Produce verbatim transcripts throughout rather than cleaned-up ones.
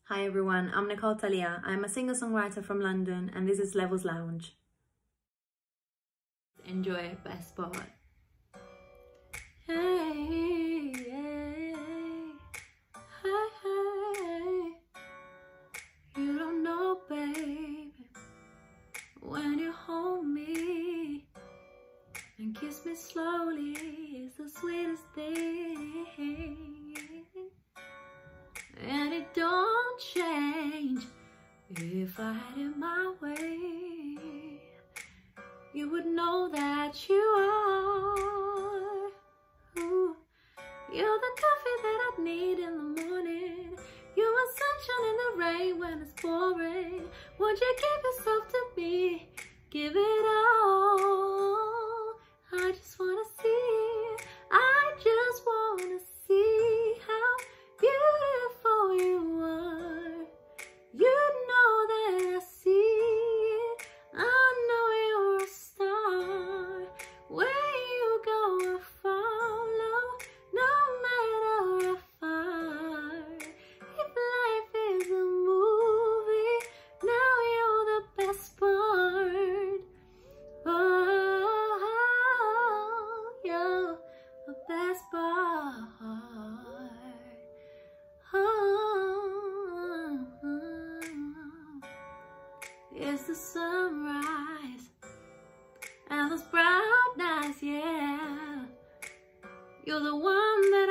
Hi everyone, I'm Nicole Thalia. I'm a singer-songwriter from London and this is Lev three's Lounge. Enjoy, best part. Hey, hey, hey, hey. You don't know, baby, when you hold me and kiss me slowly, it's the sweetest thing. And it don't change if I had it my way. You would know that you are. Ooh. You're the coffee that I need in the morning. You're my sunshine in the rain when it's pouring. Won't you give yourself to me? Give it all. I just wanna see. I just wanna see how beautiful you are. You know that I see it. I know you're a star. Where you go, I follow, no matter how far. If life is a movie, now you're the best part. Oh, you're the best part. It's the sunrise and those brown eyes, yeah. You're the one that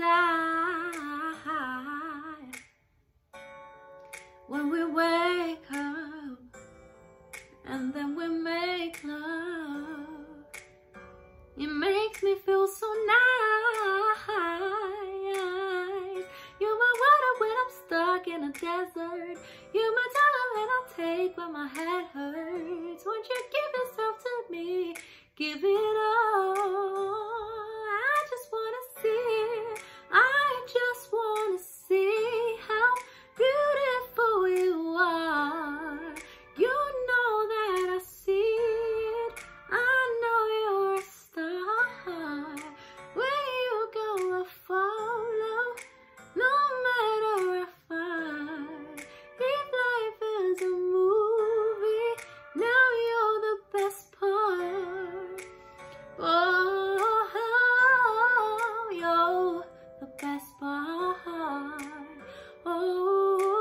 I desire. When we wake up and then we make love, it makes me feel so nice. You're my water when I'm stuck in a desert. You're my time that I take when my head hurts. Won't you give yourself to me? Give it all. I just wanna see. I just wanna see how beautiful you are. You know that I see it. I know you're a star. Where you go, I follow, no matter how far. If life is a movie, now you're the best part. Oh, you're the best part. Oh,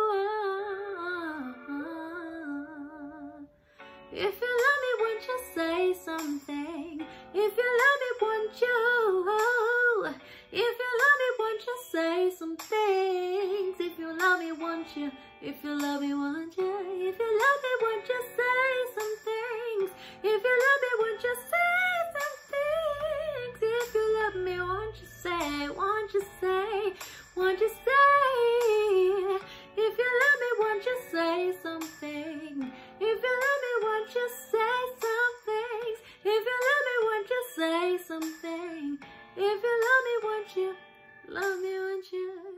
if you love me, won't you say something? If you love me, won't you? If you love me, won't you say some things? If you love me, won't you? If you love me, won't you? If you love me, won't you say some things? If you love me, won't you say some things? If you love me, won't you say? Won't you say? Won't you say? If you love me, won't you say something? If you love me, won't you say some things? If you love me, won't you say something? If you love me, won't you? Love me, won't you?